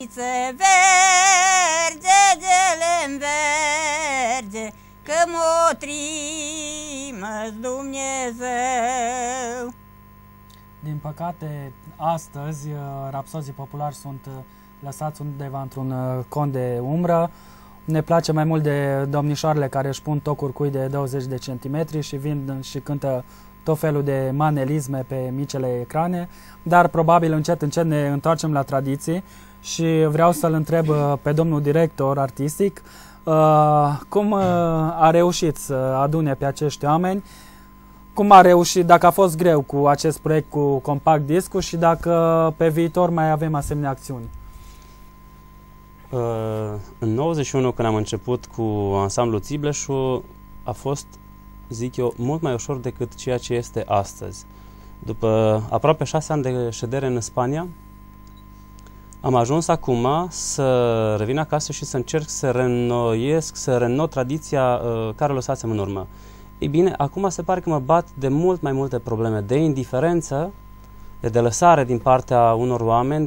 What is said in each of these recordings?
Verge, gele-n verge, că m-o trimă Dumnezeu. Din păcate, astăzi, rapsozii populari sunt lăsați undeva într-un cont de umbră. Ne place mai mult de domnișoarele care își pun tocuri cui de 20 de centimetri și vin și cântă tot felul de manelisme pe micile ecrane, dar probabil încet, încet ne întoarcem la tradiții și vreau să-l întreb pe domnul director artistic cum a reușit să adune pe acești oameni, cum a reușit, dacă a fost greu cu acest proiect cu Compact Discul și dacă pe viitor mai avem asemenea acțiuni. În 91, când am început cu ansamblul Țibleșu, a fost, zic eu, mult mai ușor decât ceea ce este astăzi. După aproape 6 ani de ședere în Spania, am ajuns acum să revin acasă și să încerc să reînnoiesc tradiția care o lăsasem în urmă. Ei bine, acum se pare că mă bat de mult mai multe probleme, de indiferență, de lăsare din partea unor oameni,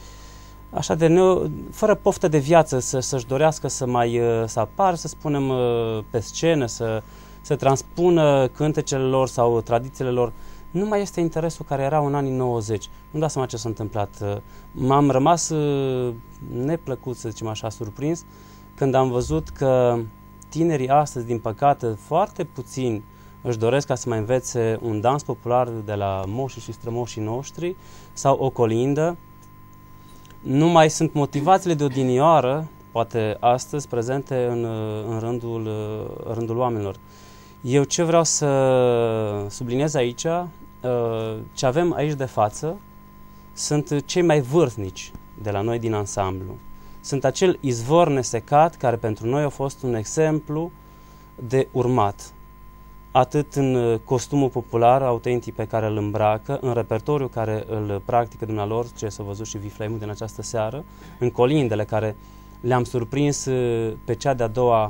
fără poftă de viață, să-și dorească să apară, să spunem, pe scenă, să transpună cântecele lor sau tradițiile lor. Nu mai este interesul care era în anii 90. Nu dați seama ce s-a întâmplat. M-am rămas neplăcut, să zicem așa, surprins, când am văzut că tinerii astăzi, din păcate, foarte puțini își doresc ca să mai învețe un dans popular de la moșii și strămoșii noștri sau o colindă. Nu mai sunt motivațiile de odinioară, poate astăzi, prezente în rândul oamenilor. Eu ce vreau să subliniez aici, ce avem aici de față, sunt cei mai vârstnici de la noi din ansamblu. Sunt acel izvor nesecat care pentru noi a fost un exemplu de urmat. Atât în costumul popular, autentic pe care îl îmbracă, în repertoriul care îl practică dumnealor, ce s-a văzut și Vifleimul din această seară, în colindele care le-am surprins pe cea de-a doua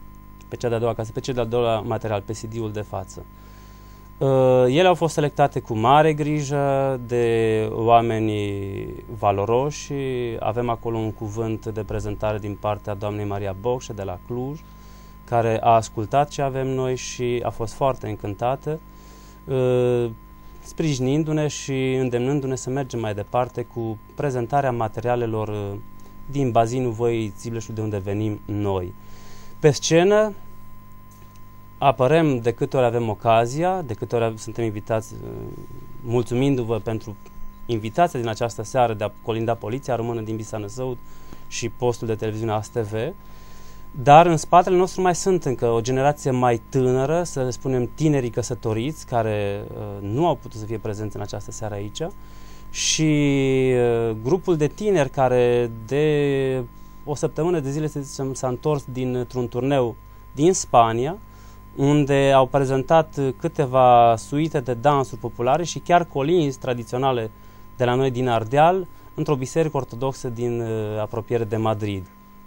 material, pe CD-ul de față. Ele au fost selectate cu mare grijă de oameni valoroși. Avem acolo un cuvânt de prezentare din partea doamnei Maria Bocșe de la Cluj, care a ascultat ce avem noi și a fost foarte încântată, sprijinindu-ne și îndemnându-ne să mergem mai departe cu prezentarea materialelor din bazinul Văii Țibleșului, de unde venim noi. Pe scenă apărăm de câte ori avem ocazia, de câte ori suntem invitați, mulțumindu-vă pentru invitația din această seară de a colinda Poliția Română din Bisanăsăud și postul de televiziune ASTV, dar în spatele nostru mai sunt încă o generație mai tânără, să le spunem tinerii căsătoriți, care nu au putut să fie prezenți în această seară aici, și grupul de tineri care de o săptămână de zile, să zicem, s-a întors dintr-un turneu din Spania, unde au prezentat câteva suite de dansuri populare și chiar colinzi tradiționale de la noi din Ardeal, într-o biserică ortodoxă din apropiere de Madrid.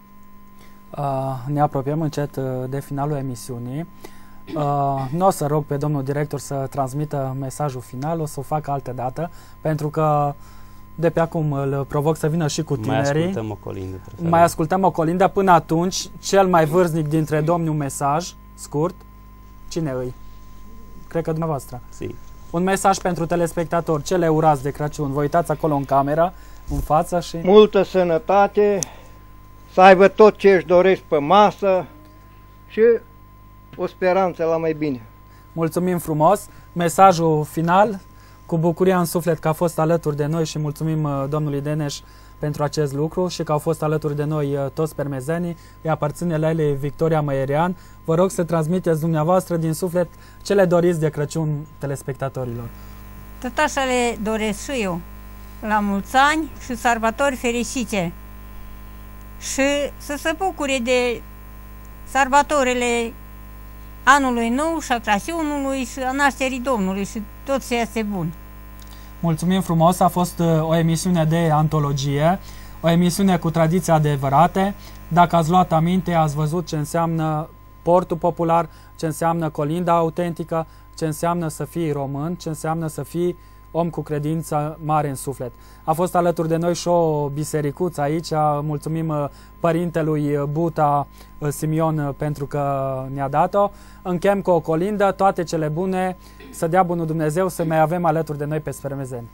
Ne apropiem încet de finalul emisiunii. Nu o să rog pe domnul director să transmită mesajul final, o să o fac altă dată, pentru că de pe acum îl provoc să vină și cu tinerii. Mai ascultăm o colindă. Mai ascultăm o colindă. Până atunci, cel mai vârstnic dintre domni, un mesaj scurt. Cine îi? Cred că dumneavoastră. Si. Un mesaj pentru telespectatori. Ce le urați de Crăciun? Vă uitați acolo în cameră, în față și... Multă sănătate, să aibă tot ce își doresc pe masă și o speranță la mai bine. Mulțumim frumos. Mesajul final, cu bucuria în suflet că a fost alături de noi și mulțumim domnului Deneș pentru acest lucru și că au fost alături de noi toți permezenii. Îi aparține la ele Victoria Măierian. Vă rog să transmiteți dumneavoastră din suflet ce le doriți de Crăciun telespectatorilor. Tot așa le doresc și eu, la mulți ani și sărbători fericite. Și să se bucure de sărbătorile anului nou și a Crăciunului și a nașterii Domnului și tot ce este bun. Mulțumim frumos, a fost o emisiune de antologie, o emisiune cu tradiții adevărate. Dacă ați luat aminte, ați văzut ce înseamnă portul popular, ce înseamnă colinda autentică, ce înseamnă să fii român, ce înseamnă să fii om cu credință mare în suflet. A fost alături de noi și o bisericuță aici. Mulțumim părintelui Buta Simion pentru că ne-a dat-o. Închem cu o colindă, toate cele bune, să dea bunul Dumnezeu să mai avem alături de noi pe sfermezeni.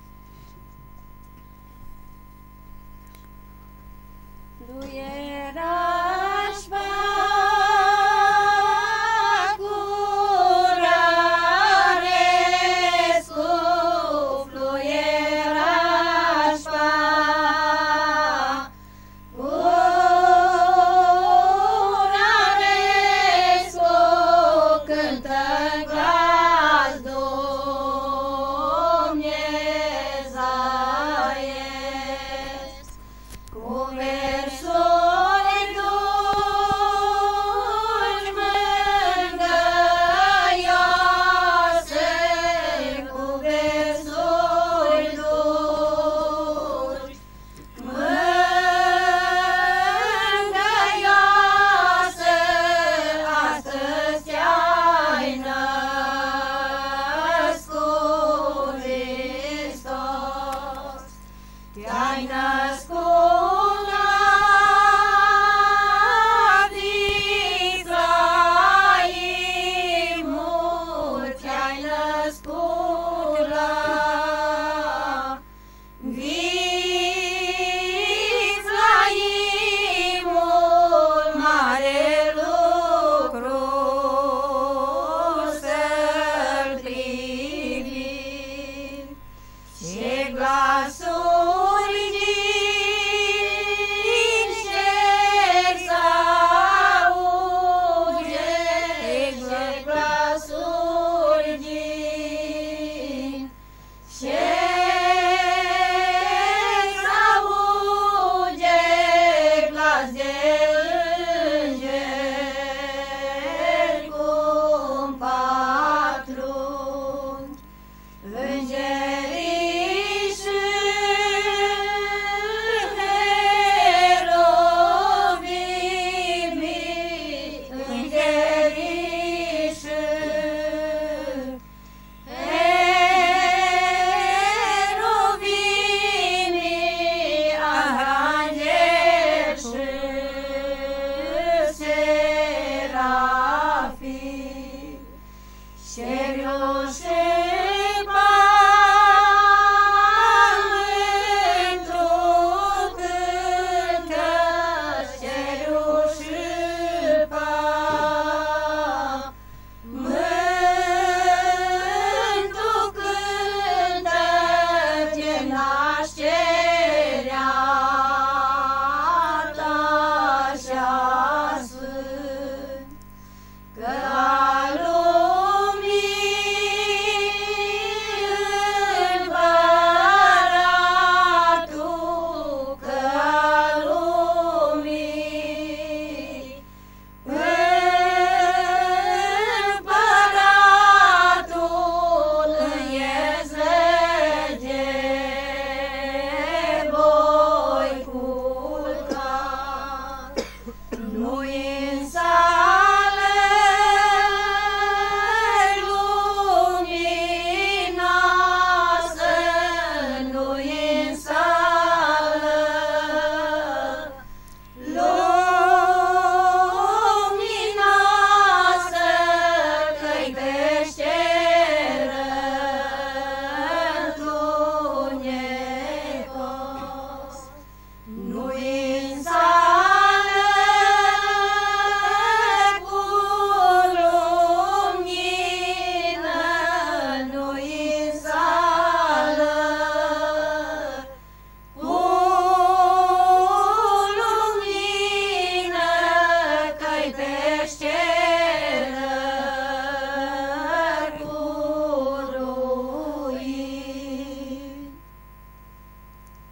Come